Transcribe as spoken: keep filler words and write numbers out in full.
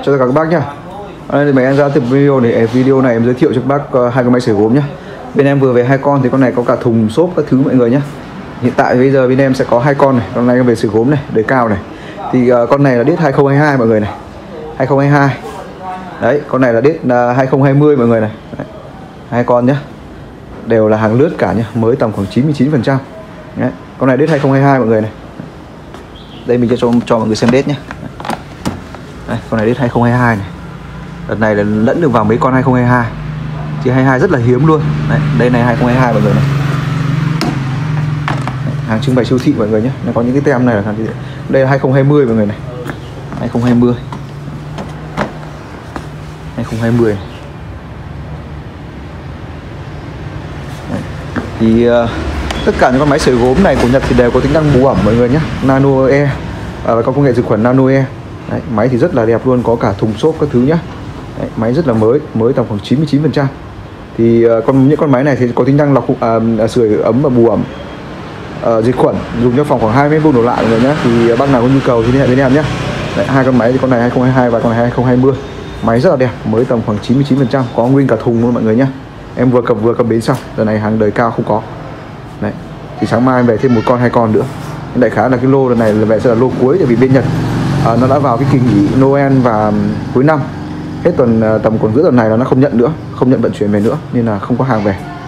Chào tất cả các bác nhá. Đây thì mình em ra tiếp video này, video này em giới thiệu cho các bác uh, hai con máy sưởi gốm nhá. Bên em vừa về hai con thì con này có cả thùng xốp các thứ mọi người nhá. Hiện tại bây giờ bên em sẽ có hai con này, con này về sưởi gốm này, đời cao này. Thì uh, con này là đít hai không hai hai mọi người này. hai không hai hai. Đấy, con này là đít uh, hai không hai không mọi người này. Đấy. Hai con nhá. Đều là hàng lướt cả nhá, mới tầm khoảng chín mươi chín phần trăm. Đấy, con này đít hai không hai hai mọi người này. Đây mình cho cho mọi người xem đít nhá. Đây, con này đít hai không hai hai này. Đợt này là lẫn được vào mấy con hai không hai hai. Chứ hai mươi hai rất là hiếm luôn. Đấy, đây này hai không hai hai mọi người này. Đấy, hàng trưng bày siêu thị mọi người nhé. Nó có những cái tem này là hàng gì? Đây là hai không hai không mọi người này. hai không hai không. hai không hai không. Đấy. Thì uh, tất cả những con máy sưởi gốm này của Nhật thì đều có tính năng bù ẩm mọi người nhé. Nano Air và có công nghệ diệt khuẩn Nano Air. Đấy, máy thì rất là đẹp luôn, có cả thùng xốp các thứ nhá. Đấy, máy rất là mới, mới tầm khoảng chín mươi chín phần trăm. Thì uh, con những con máy này thì có tính năng lọc uh, sưởi ấm và bù ẩm, uh, diệt khuẩn, dùng cho phòng khoảng hai mét vuông đổ lại rồi nhá. Thì uh, bác nào có nhu cầu thì liên hệ với em nhé. Đấy, hai con máy thì con này hai không hai hai và con này hai không hai không. Máy rất là đẹp, mới tầm khoảng chín mươi chín phần trăm, có nguyên cả thùng luôn mọi người nhé. Em vừa cập vừa cập bến xong, giờ này hàng đời cao không có. Đấy, thì sáng mai em về thêm một con hai con nữa. Đại khái là cái lô lần này là về sẽ là lô cuối, tại vì bên Nhật À, nó đã vào cái kỳ nghỉ Noel và cuối năm, hết tuần tầm còn giữa tuần này là nó không nhận nữa, không nhận vận chuyển về nữa, nên là không có hàng về.